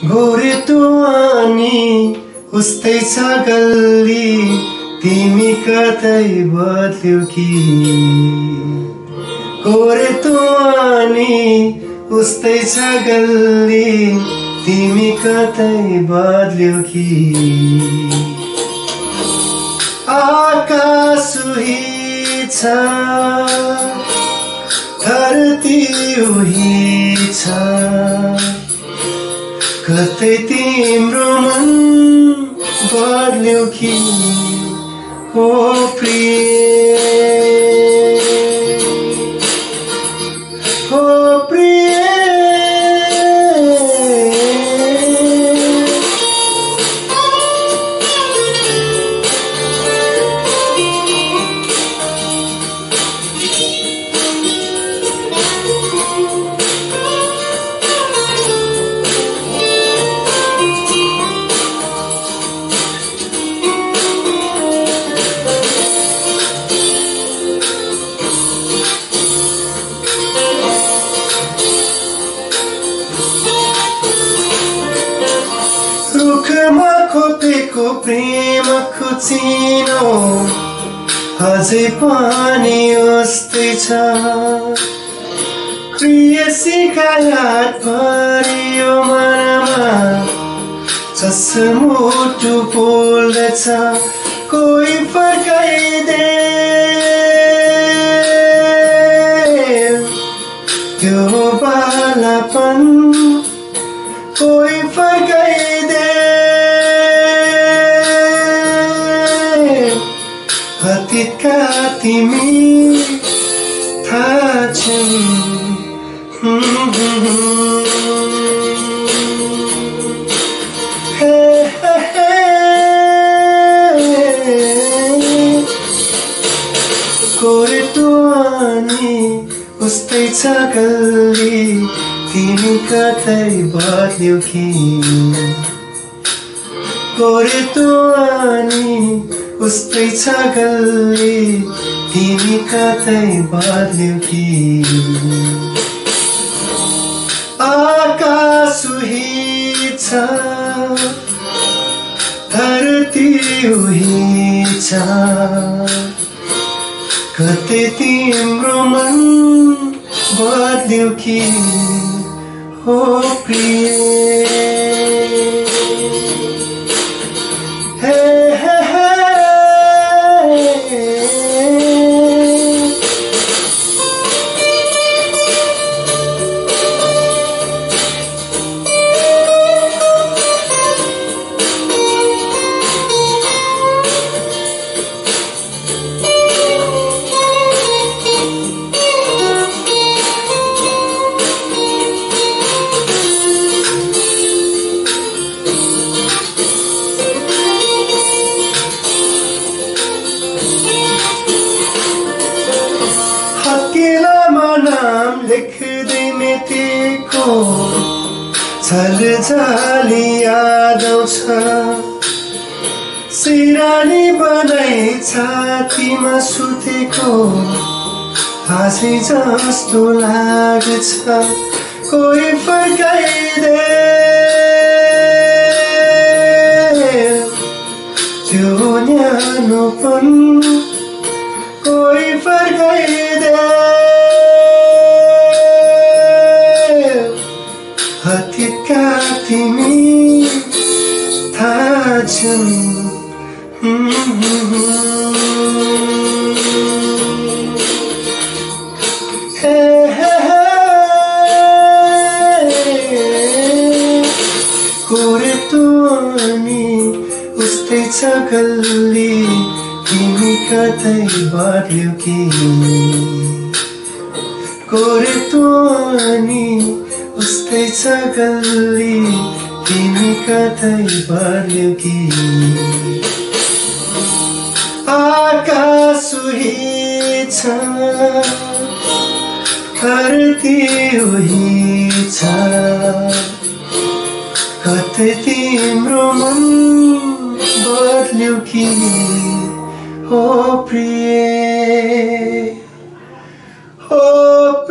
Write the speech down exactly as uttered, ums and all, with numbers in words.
गोरे तँ अनि उस्तै छ गल्ली, तिमी कतै बद्ल्यौ कि? गोरे तँ अनि उस्तै छ गल्ली, तिमी कतै बद्ल्यौ कि? आकाश उही छ, धरती उही छ, कतै तिम्रो मन बद्ल्यौ कि? ओ प्रिय, ओ प्रिय, रुखमा खोपेको प्रेमको चिनो अझै पनि उस्तै छ। प्रियसीका याद परियो मनमा, चस्मुटु बोल्दछ, कोही फर्काइदे त्यो बालापन, कोही फर्काइदे अतीतका तिमी थाहा छन्। हे हे हे गोरे तँ अनि उस्तै छ गल्ली, तिमी कतै बद्ल्यौ कि? गोरे तँ अनि उस्तै छ गल्ली, तिमी कतै बद्ल्यौ कि? आकाश उही छ, धरती उही छ, कतै तिम्रो मन बद्ल्यौ कि? ओ प्रिय, हे हे हे हत्केलामा नाम लेख्दै मेटेको छलजाली याद आउँछ। सिरानी बनाई छातीमा सुतेको हाँसी जस्तो लाग्छ, कोही फर्काइदे त्यो न्यानोपन, कोही फर्काइदे अतीतका तिमी थाहा छन्। हे हे हे गोरे तँ अनि उस्तै छ गल्ली, तिमी कतै बद्ल्यौ कि? गोरे तँ अनि उस्तै छ गल्ली, तिमी कतै बद्ल्यौ कि? आकाश उही छ, धरती उही छ, कतै तिम्रो मन बद्ल्यौ कि? ओ प्रिय, ओ